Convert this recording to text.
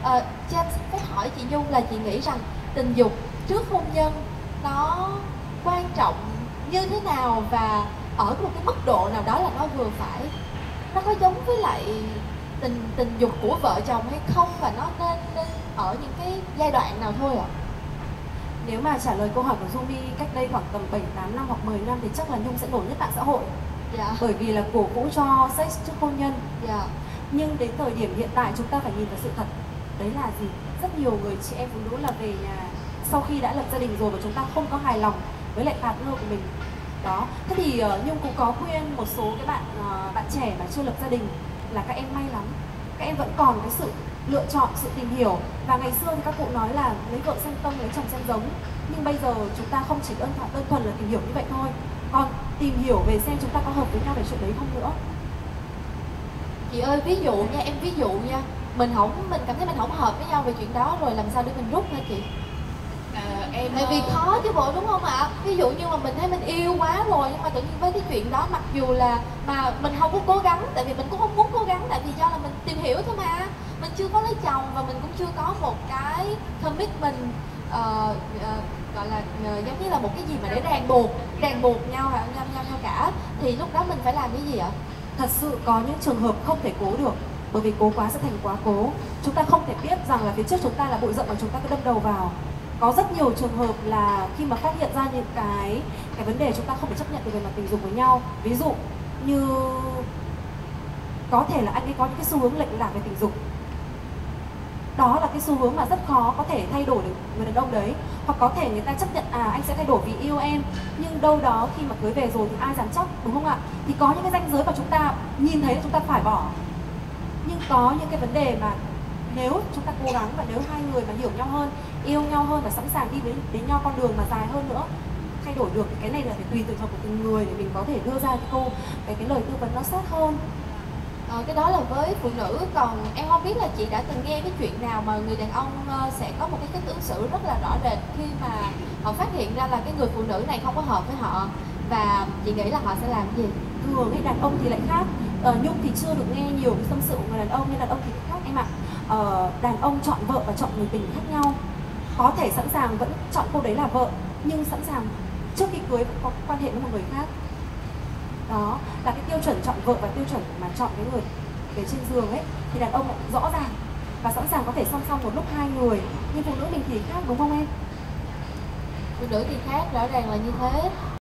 Cho em xin phép hỏi chị Nhung là chị nghĩ rằng tình dục trước hôn nhân nó quan trọng như thế nào, và ở một cái mức độ nào đó là nó vừa phải, nó có giống với lại tình dục của vợ chồng hay không, và nó nên ở những cái giai đoạn nào thôi ạ? Nếu mà trả lời câu hỏi của Yumi cách đây khoảng tầm 7-8 năm hoặc 10 năm thì chắc là Nhung sẽ nổi nhất mạng xã hội. Dạ. Bởi vì là cổ vũ cho sex trước hôn nhân. Dạ. Nhưng đến thời điểm hiện tại chúng ta phải nhìn vào sự thật. Đấy là gì? Rất nhiều người chị em phụ nữ là về nhà sau khi đã lập gia đình rồi và chúng ta không có hài lòng với lại partner của mình. Đó. Thế thì Nhung cũng có khuyên một số cái bạn trẻ mà chưa lập gia đình là các em may lắm. Các em vẫn còn cái sự lựa chọn, sự tìm hiểu. Và ngày xưa thì các cụ nói là lấy vợ xem tâm, lấy chồng xem giống. Nhưng bây giờ chúng ta không chỉ đơn thuần là tìm hiểu như vậy thôi, còn tìm hiểu về xem chúng ta có hợp với nhau về chuyện đấy không nữa. Chị ơi, ví dụ nha, em ví dụ nha, mình cảm thấy mình không hợp với nhau về chuyện đó rồi, làm sao để mình rút hả chị? Tại vì khó chứ bộ, đúng không ạ? Ví dụ như mà mình thấy mình yêu quá rồi, nhưng mà tự nhiên với cái chuyện đó, mặc dù là mà mình không có cố gắng, tại vì mình cũng không muốn cố gắng, tại vì do là mình tìm hiểu thôi mà, mình chưa có lấy chồng và mình cũng chưa có một cái commitment, gọi là giống như là một cái gì mà để ràng buộc nhau cả, thì lúc đó mình phải làm cái gì ạ? Thật sự có những trường hợp không thể cố được, bởi vì cố quá sẽ thành quá cố. Chúng ta không thể biết rằng là phía trước chúng ta là bụi rậm mà chúng ta cứ đâm đầu vào. Có rất nhiều trường hợp là khi mà phát hiện ra những cái vấn đề chúng ta không thể chấp nhận được về mặt tình dục với nhau. Ví dụ như có thể là anh ấy có những cái xu hướng lệch lạc về tình dục. Đó là cái xu hướng mà rất khó có thể thay đổi được người đàn ông đấy. Hoặc có thể người ta chấp nhận anh sẽ thay đổi vì yêu em, nhưng đâu đó khi mà cưới về rồi thì ai dám chắc, đúng không ạ? Thì có những cái ranh giới mà chúng ta nhìn thấy là chúng ta phải bỏ. Nhưng có những cái vấn đề mà nếu chúng ta cố gắng và nếu hai người mà hiểu nhau hơn, yêu nhau hơn và sẵn sàng đi đến nhau con đường mà dài hơn nữa, thay đổi được, thì cái này là phải tùy từng trường của từng người để mình có thể đưa ra cái lời tư vấn nó sát hơn. Cái đó là với phụ nữ, còn em không biết là chị đã từng nghe cái chuyện nào mà người đàn ông sẽ có một cái cách ứng xử rất là rõ rệt khi mà họ phát hiện ra là cái người phụ nữ này không có hợp với họ, và chị nghĩ là họ sẽ làm gì? Thường ấy, đàn ông thì lại khác. Nhung thì chưa được nghe nhiều cái tâm sự của người đàn ông, nhưng đàn ông thì khác em ạ. Đàn ông chọn vợ và chọn người tình khác nhau. Có thể sẵn sàng vẫn chọn cô đấy là vợ, nhưng sẵn sàng trước khi cưới vẫn có quan hệ với một người khác. Đó là cái tiêu chuẩn chọn vợ và tiêu chuẩn mà chọn cái người về trên giường ấy, thì đàn ông lại rõ ràng và sẵn sàng có thể song song một lúc hai người. Nhưng phụ nữ mình thì khác, đúng không em? Phụ nữ thì khác, rõ ràng là như thế.